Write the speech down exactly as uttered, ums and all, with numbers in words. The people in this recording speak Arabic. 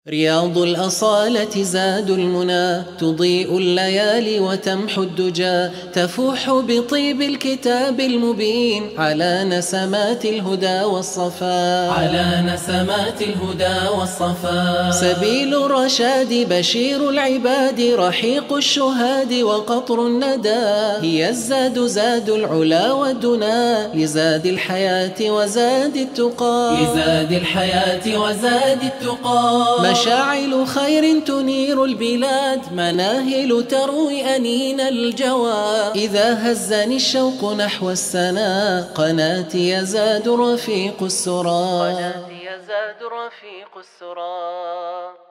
رياض الأصالة زاد المنى، تضيء الليالي وتمحو الدجى، تفوح بطيب الكتاب المبين على نسمات الهدى والصفا، على نسمات الهدى والصفا. سبيل الرشاد بشير العباد، رحيق الشهاد وقطر الندى، هي الزاد زاد العلا والدنا، لزاد الحياة وزاد التقى، لزاد الحياة وزاد التقى. مشاعل خير تنير البلاد، مناهل تروي أنين الجوى، إذا هزني الشوق نحو السنا، قناتي يزاد رفيق السرى، قناتي يزاد رفيق السرى.